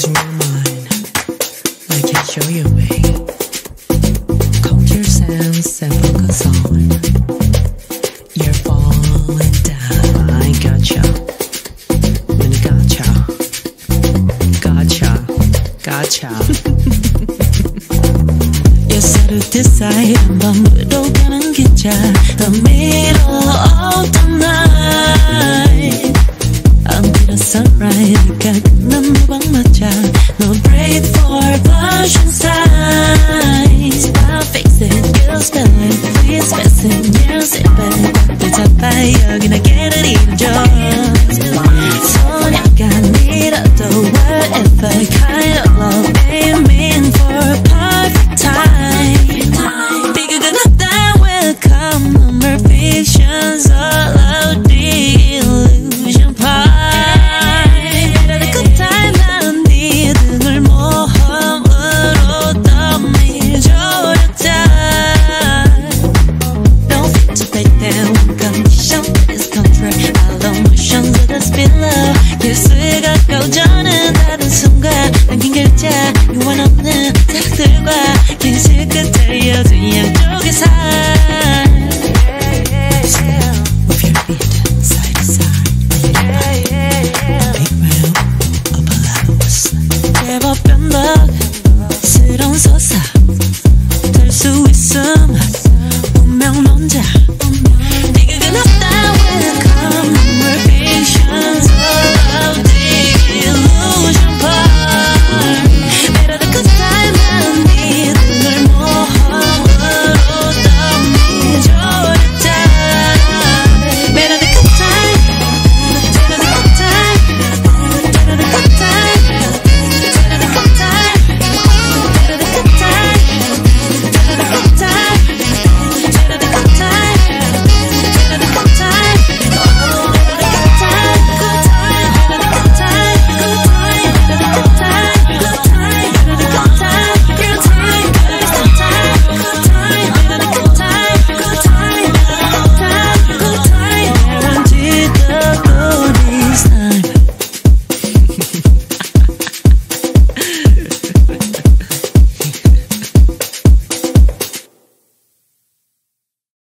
in your mind, I can show you a way. Calm your sense and focus on. You're falling down. I gotcha. Mini gotcha. Gotcha. Gotcha. You set to decide 한번 물어가는 기차. The middle of the night. Until the sunrise. 네가 끝난 무방 맞아. No break for passion signs. I'll fix it. You spell it. Please pass it. You sip it. 내 잡아 여기 나게를 이루죠. 소녀가 밀어도 whatever kind of love. Aiming for a perfect time. 비극은 없다. Welcome. No more fictions. All of the illusion part. 이런 good time. 난 네 등을 모험으로 떠밀어줬다. Don't fit to play down. Condition is contrary. All the motions of the spiller. 예술가 가오전은 다른 순간 남긴 글자. 유한 없는 생각들과